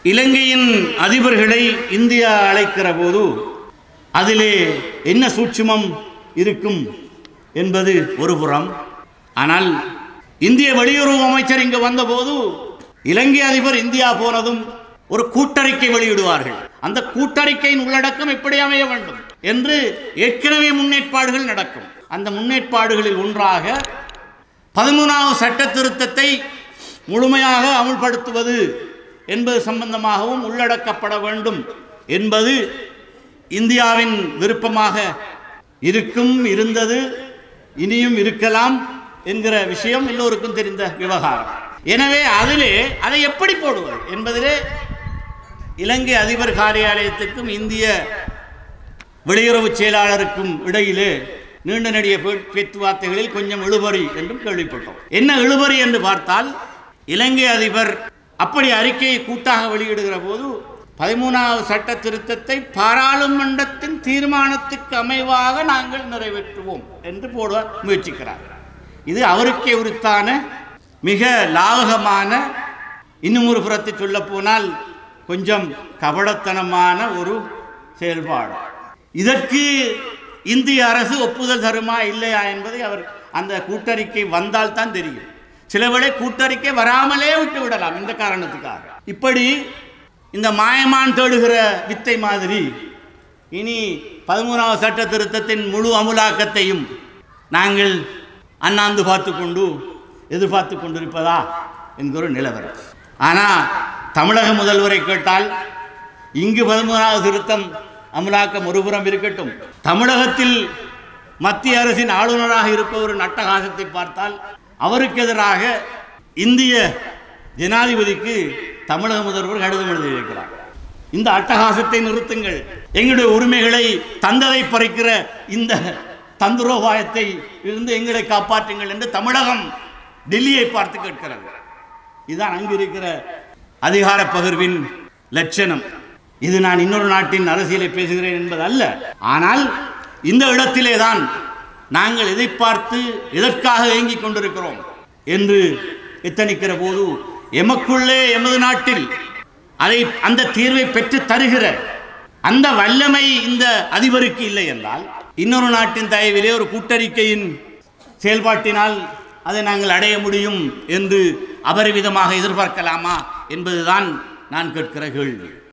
இலங்கையின் அதிபர்களை இந்தியா அழைக்கிற போது அதிலே என்ன சூட்சுமம் இருக்கும் என்பது ஒரு புறம். ஆனால் இந்திய வெளியுறவு அமைச்சர் இங்கு வந்தபோது இலங்கை அதிபர் இந்தியா போனதும் ஒரு கூட்டறிக்கை வெளியிடுவார்கள். அந்த கூட்டறிக்கையின் உள்ளடக்கம் எப்படி அமைய வேண்டும் என்று ஏற்கனவே முன்னேற்பாடுகள் நடக்கும். அந்த முன்னேற்பாடுகளில் ஒன்றாக 13வது சட்ட திருத்தத்தை முழுமையாக அமுல்படுத்துவது என்பது சம்பந்தமாகவும் உள்ளடக்கப்பட வேண்டும் என்பது இந்தியாவின் விருப்பமாக இருந்தது, இனியும் இருக்கலாம் என்கிற விஷயம் எல்லோருக்கும் தெரிந்த விவகாரம். எனவே அதை எப்படி போடுவது என்பதிலே இலங்கை அதிபர் காரியாலயத்திற்கும் இந்திய வெளியுறவு செயலாளருக்கும் இடையிலே நீண்ட நெடிய பேச்சுவார்த்தைகளில் கொஞ்சம் இழுபறி என்றும் கேள்விப்பட்டோம். என்ன இழுபறி என்று பார்த்தால், இலங்கை அதிபர் அப்படி அறிக்கையை கூட்டாக வெளியிடுகிற போது 13வது சட்ட திருத்தத்தை பாராளுமன்றத்தின் தீர்மானத்துக்கு அமைவாக நாங்கள் நிறைவேற்றுவோம் என்று போட முயற்சிக்கிறார். இது அவருக்கே உரித்தான மிக லாவகமான, இன்னும் ஒரு புறத்தை சொல்ல போனால் கொஞ்சம் கபடத்தனமான ஒரு செயல்பாடு. இதற்கு இந்திய அரசு ஒப்புதல் தருமா இல்லையா என்பதை அவர் அந்த கூட்டறிக்கை வந்தால் தான் தெரியும். சிலவேளை கூட்டறிக்கை வராமலே விட்டு விடலாம். இந்த காரணத்துக்காக இப்படி இந்த மாயமான் தேடுகிற வித்தை மாதிரி இனி 13வது சட்ட திருத்தத்தின் முழு அமுலாக்கத்தையும் நாங்கள் அண்ணாந்து எதிர்பார்த்து கொண்டிருப்பதா என்கிற நிலவரம். ஆனால் தமிழக முதல்வரை கேட்டால் இங்கு 13வது திருத்தம் அமலாக்கம் ஒருபுறம் இருக்கட்டும், தமிழகத்தில் மத்திய அரசின் ஆளுநராக இருப்பவரின் அட்டகாசத்தை பார்த்தால் அவருக்கு எதிராக இந்திய ஜனாதிபதிக்கு தமிழக முதல்வர் கடிதம் எழுதியிருக்கிறார். இந்த அட்டகாசத்தை நிறுத்துங்கள், எங்களுடைய உரிமைகளை தந்ததை பறிக்கிற இந்த தந்திரோபாயத்தை இருந்து எங்களை காப்பாற்றுங்கள் என்று தமிழகம் டெல்லியை பார்த்து கேட்கிறது. இதுதான் அங்கு இருக்கிற அதிகார பகிர்வின் லட்சணம். இது நான் இன்னொரு நாட்டின் அரசியலை பேசுகிறேன் என்பது அல்ல. ஆனால் இந்த இடத்திலே தான் நாங்கள் எதை பார்த்து எதற்காக ஏங்கிக் கொண்டிருக்கிறோம் என்று எத்தனிக்கிற போது எமக்குள்ளே எமது நாட்டில் அந்த தீர்வை பெற்று தருகிற அந்த வல்லமை இந்த அதிபருக்கு இல்லை என்றால், இன்னொரு நாட்டின் தயவிலே ஒரு கூட்டறிக்கையின் செயல்பாட்டினால் அதை நாங்கள் அடைய முடியும் என்று அபரிவிதமாக எதிர்பார்க்கலாமா என்பதுதான் நான் கேட்கிற கேள்வி.